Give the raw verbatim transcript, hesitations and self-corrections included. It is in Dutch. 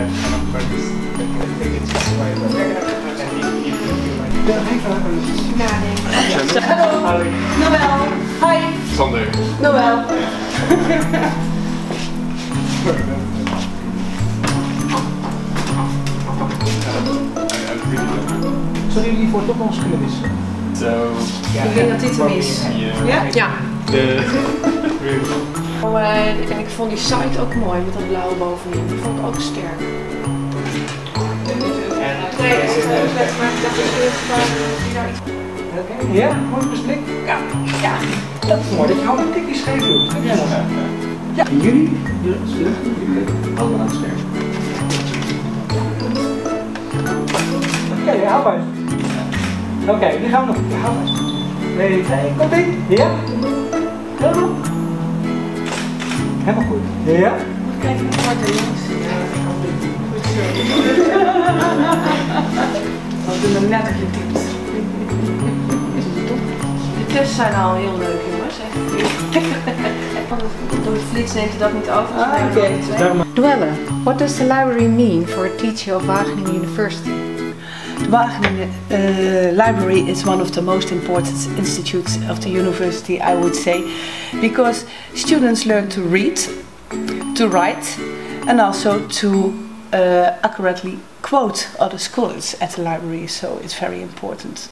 Hallo. Noelle. Hi. Sander. Noelle. Zullen jullie voor het op ons kunnen wisselen? Zo. Ik denk dat dit hem is. Ja? Ja. De... Oh, uh, en ik vond die site ook mooi met dat blauwe bovenin. Die vond ik ook sterk. Nee, dat is heel slecht, maar ik dacht dat Oké, ja, goed beslik. Ja, ja, dat is mooi. Dat je gewoon een tikje scheef doet. Ja. Ja. En jullie, jullie als vluchten, jullie allemaal aan het scherm. Oké, okay, hou vast. Oké, okay, die gaan we nog. Ja, hou vast. twee, twee, komt ie? Ja? Helemaal. Helemaal goed. Ja? Moet ik even naar de jongens? Ja, dat kan niet. Goed zo. We doen net als je typt. De tests zijn al heel leuk, jongens. Door de flits neemt u dat niet over. Ah, oké. Okay. Noelle, what does the library mean for a teacher of Wageningen University? The Wageningen uh, Library is one of the most important institutes of the university, I would say, because students learn to read, to write, and also to uh, accurately quote other scholars at the library, so it's very important.